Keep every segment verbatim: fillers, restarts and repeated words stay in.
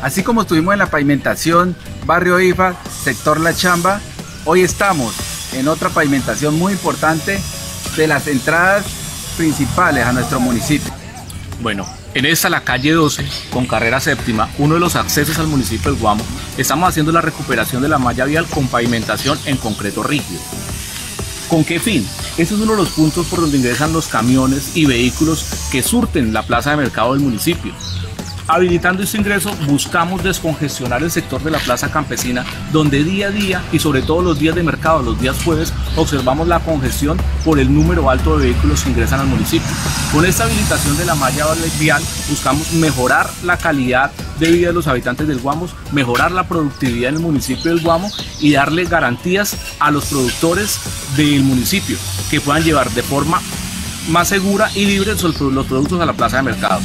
Así como estuvimos en la pavimentación Barrio I F A, sector La Chamba, hoy estamos en otra pavimentación muy importante de las entradas principales a nuestro municipio. Bueno, en esta, la calle doce, con carrera séptima, uno de los accesos al municipio del Guamo, estamos haciendo la recuperación de la malla vial con pavimentación en concreto rígido. ¿Con qué fin? Este es uno de los puntos por donde ingresan los camiones y vehículos que surten la plaza de mercado del municipio. Habilitando este ingreso, buscamos descongestionar el sector de la plaza campesina, donde día a día, y sobre todo los días de mercado, los días jueves, observamos la congestión por el número alto de vehículos que ingresan al municipio. Con esta habilitación de la malla vial, buscamos mejorar la calidad de vida de los habitantes del Guamo, mejorar la productividad en el municipio del Guamo y darle garantías a los productores del municipio que puedan llevar de forma más segura y libre los productos a la plaza de mercado.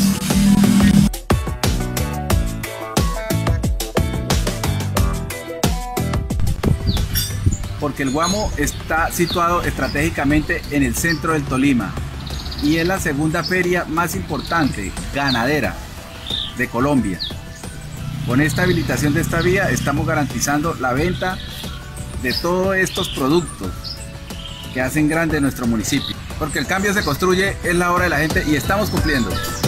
Porque el Guamo está situado estratégicamente en el centro del Tolima y es la segunda feria más importante ganadera de Colombia. Con esta habilitación de esta vía estamos garantizando la venta de todos estos productos que hacen grande nuestro municipio. Porque el cambio se construye, es la hora de la gente y estamos cumpliendo.